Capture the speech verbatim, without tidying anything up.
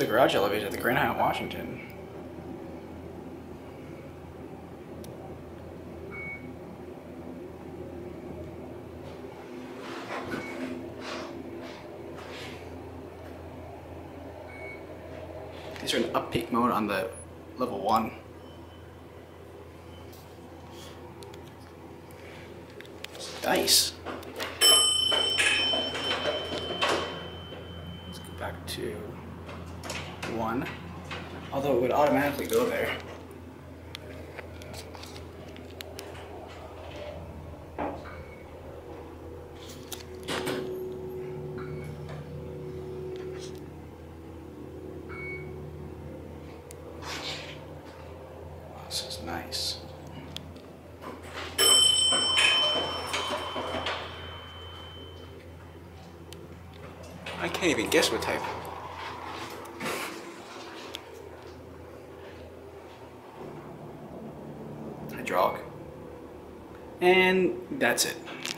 the garage elevator at the Grand Hyatt Washington. These are in up peak mode on the level one. Dice. Let's go back to one, although it would automatically go there. This is nice. I can't even guess what type. Hydraulic. And that's it.